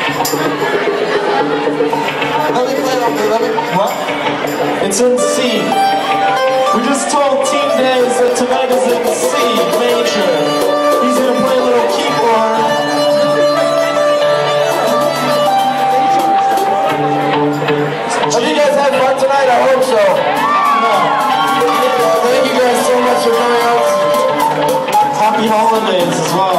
What? It's in C. We just told Teen Daze that tonight is in C major. He's gonna play a little keyboard. Have you guys had fun tonight? I hope so. Thank you guys so much for coming out. Happy holidays as well.